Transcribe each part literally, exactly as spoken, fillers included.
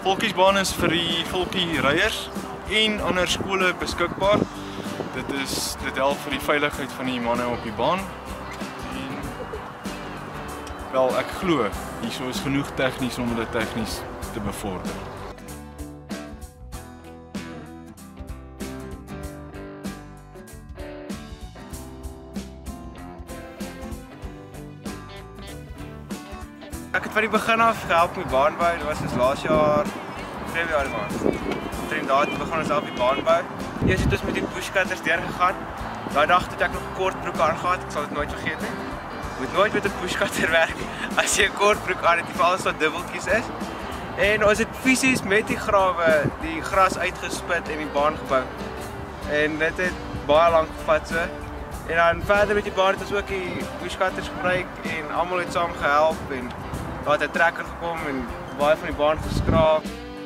Volkiesbaan is vir die volkie ryers en ander skole beskikbaar. Dit is dit help vir die veiligheid van die manne op die baan. En wel, ek glo hierso is genoeg tegnies om dit tegnies te bevorder. Ek het van die begin af gehelp met baanbou. Dit was ons laas jaar, Februarie maand. Omtrent daar toe begin ons help met baanbou. Eers het ons met die bushcutters deurgegaan. Daai dag het ek nog 'n kort broek aangehad. Ek sal dit nooit vergeet nie. Jy moet nooit met 'n bushcutter werk as jy 'n kort broek aan het, veral as dit dubbeltjies is. En ons het fisies met die grawe die gras uitgespit en die baan gebou. En dit het baie lank gevat so. En dan verder met die baan het ons ook die bushcutters gebruik en almal het saam gehelp en daar het 'n trekker gekom en baie van die baan geskraap.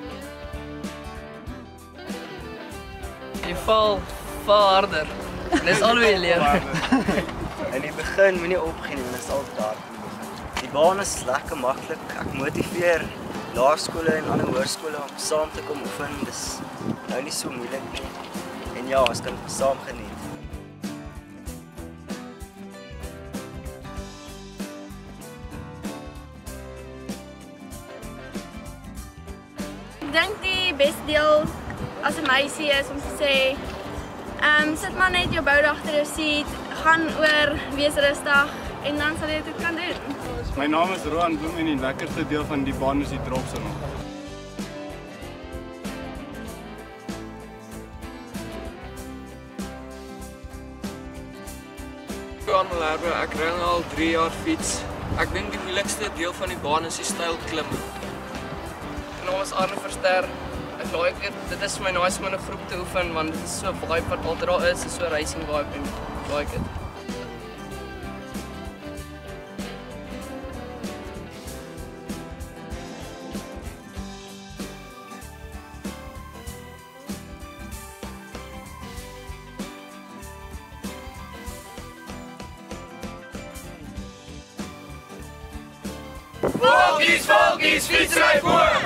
Jy val, val harder. Dis al wat jy leer. In die begin moenie opgee nie, dit is altyd daar. Die baan is lekker maklik. Ek motiveer laerskole en ander hoërskole om saam te kom oefen. Dis nou nie so moeilik nie. En ja, ons kan saam geniet. Ek dink die beste deel as 'n meisie is om te sê, ehm um, sit maar net jou bout agter jou seat, gaan oor, wees rustig en dan sal jy dit kan doen. My naam is Roan Bloem en die lekkerste deel van die baan is die dropsel. Johan Malherbe, ek ry al drie jaar fiets. Ek dink die moeilikste deel van die baan is die styl klimme. My naam is Arne Verster. Ek like dit. Dit is vir my nice om in 'n groep te oefen want dit is so vibe wat altyd daar is, is so racing vibe en ek like dit. Volkies, volkies, fietsry voor!